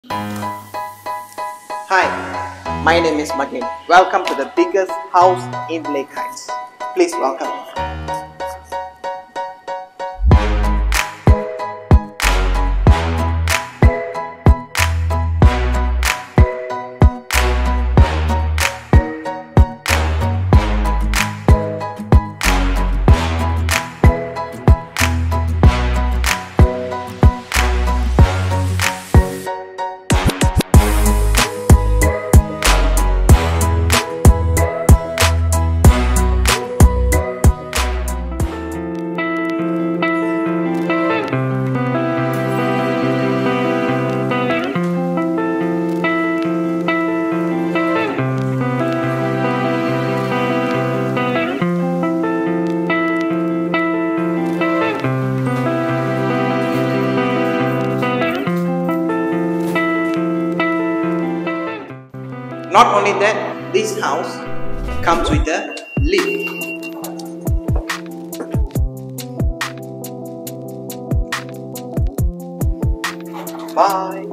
Hi, my name is Magin. Welcome to the biggest house in Lake Heights. Please welcome. Not only that, this house comes with a lift. Bye.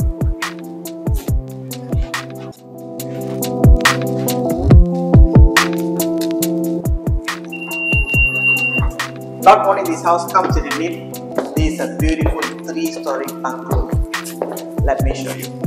Not only this house comes with a lift, this is a beautiful 3-story bungalow. Let me show you.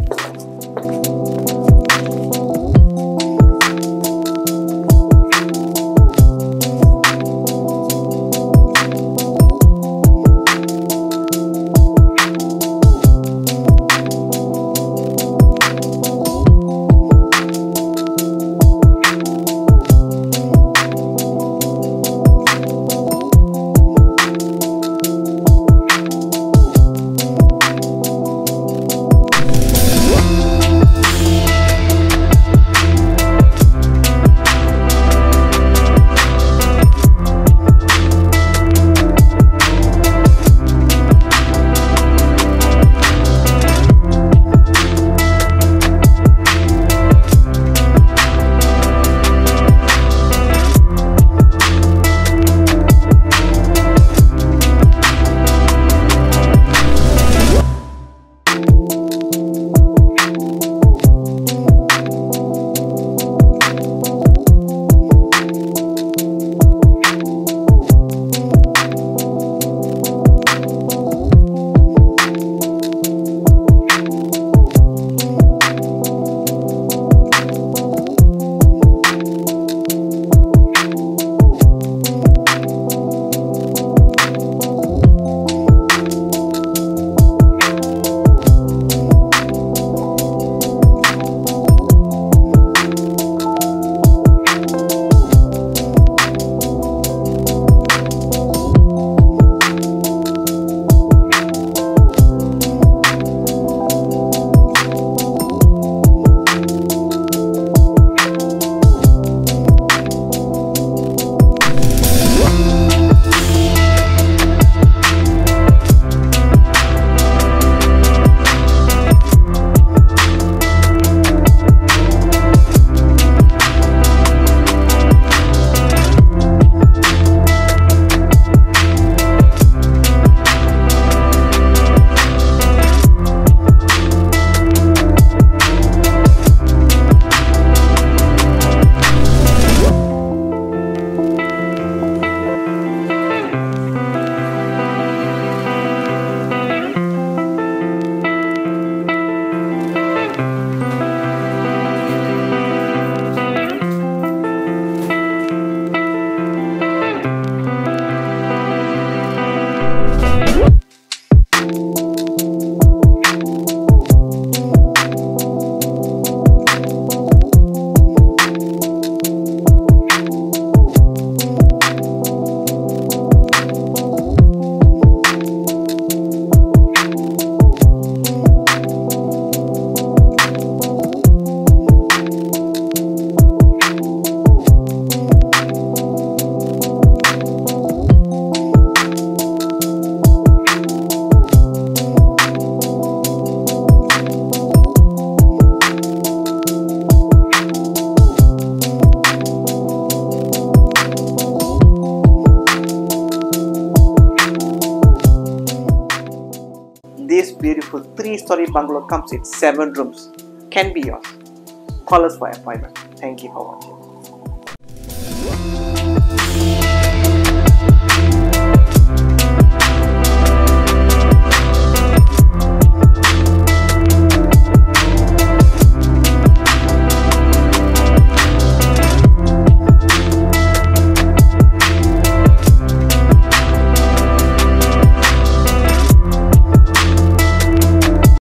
3-story bungalow comes with 7 rooms. Can be yours. Call us for appointment. Thank you for watching.